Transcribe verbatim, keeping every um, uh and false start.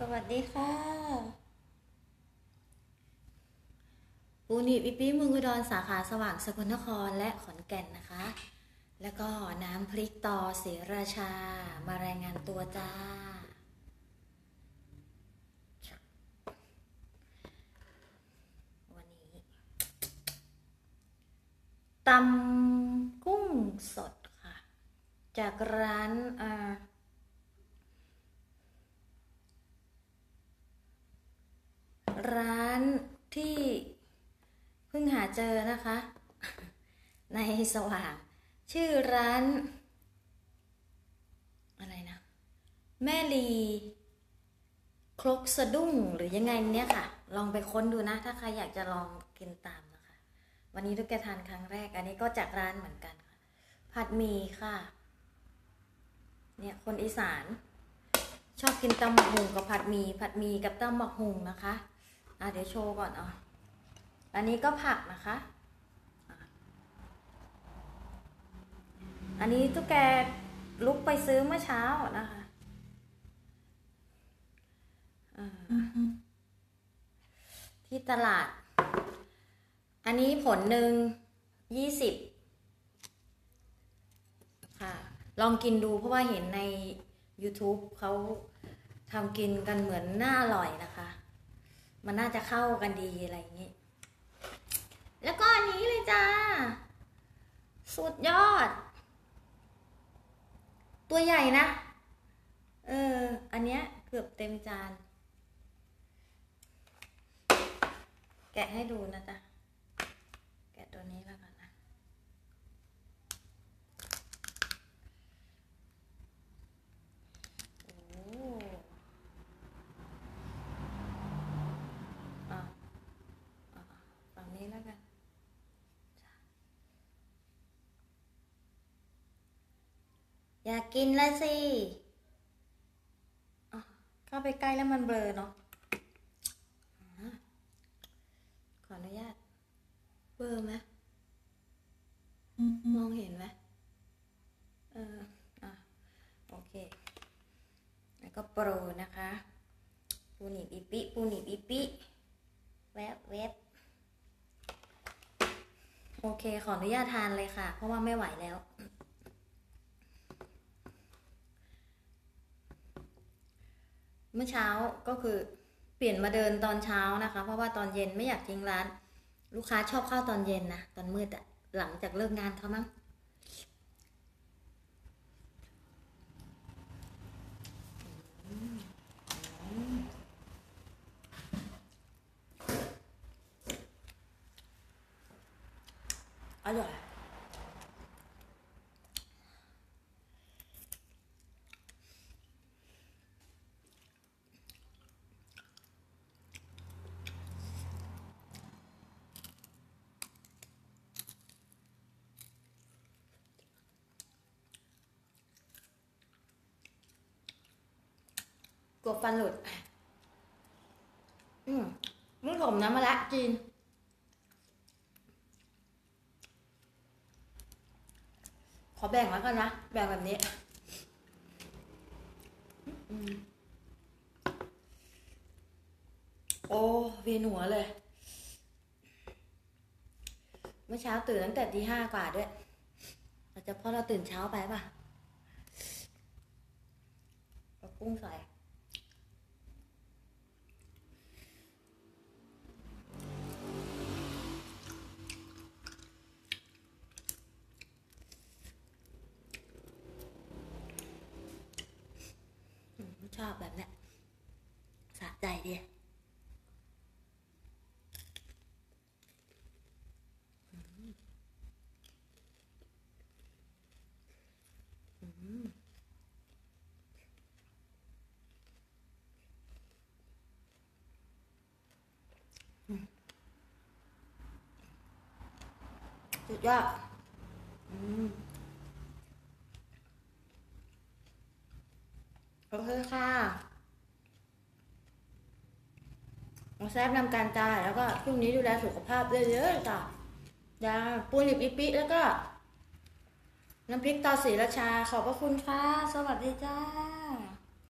สวัสดีค่ะปูนิปิปี้เมืองอุดรสาขาสว่างสกลนครและขอนแก่นนะคะ แล้วก็น้ำพริกตอศรีราชามารายงานตัวจ้าวันนี้ตำกุ้งสดค่ะจากร้านอ่าร้านที่เพิ่งหาเจอนะคะในสว่างชื่อร้านอะไรนะแม่ลีครกสะดุ้งหรือยังไงเนี่ยค่ะลองไปค้นดูนะถ้าใครอยากจะลองกินตามนะคะวันนี้ทุกแกทานครั้งแรกอันนี้ก็จากร้านเหมือนกันค่ะผัดหมี่ค่ะเนี่ยคนอีสานชอบกินตำบักหุ่งกับผัดหมี่ผัดหมี่กับตำบักหุ่งนะคะอ่ะเดี๋ยวโชว์ก่อนอ่ะอันนี้ก็ผักนะคะอันนี้ตุ๊กแกลุกไปซื้อเมื่อเช้านะคะที่ตลาดอันนี้ผลหนึ่งยี่สิบค่ะลองกินดูเพราะว่าเห็นใน YouTube เขาทำกินกันเหมือนน่าอร่อยนะคะมันน่าจะเข้ากันดีอะไรอย่างนี้แล้วก็อันนี้เลยจ้าสุดยอดตัวใหญ่นะเอออันเนี้ยเกือบเต็มจานแกะให้ดูนะจ๊ะแกะตัวนี้แล้วกันนะโอ้อ่ะอ่ะฝั่งนี้แล้วกันอยากกินแล้วสิเข้าไปใกล้แล้วมันเบลอเนาะขออนุญาตเบลอไหมมองเห็นไหมเอออ่ะโอเคแล้วก็โปรนะคะปูนิบอีปิปูนิบอีปิแวบแวบโอเคขออนุญาตทานเลยค่ะเพราะว่าไม่ไหวแล้วเมื่อเช้าก็คือเปลี่ยนมาเดินตอนเช้านะคะเพราะว่าตอนเย็นไม่อยากทิ้งร้านลูกค้าชอบเข้าตอนเย็นนะตอนมืดอะหลังจากเลิกงานเขามั้งอร่อยกลัวฟันหลุดอืมไม่ผมนะมะละจีนขอแบ่งแล้วกันนะแบ่งแบบนี้โอ้เวียนหัวเลยเมื่อเช้าตื่นตั้งแต่ตีห้ากว่าด้วยอาจจะเพราะเราตื่นเช้าไปป่ะเอากุ้งใส่ชอบแบบนี้สะใจดีสุดยอดโอเคค่ะมาแซ่บนำการจ่ายแล้วก็ช่วงนี้ดูแลสุขภาพเยอะๆจ้ะยาปูนิบอีปิแล้วก็น้ำพริกตาศรีราชาขอบพระคุณค่ะสวัสดีจ้า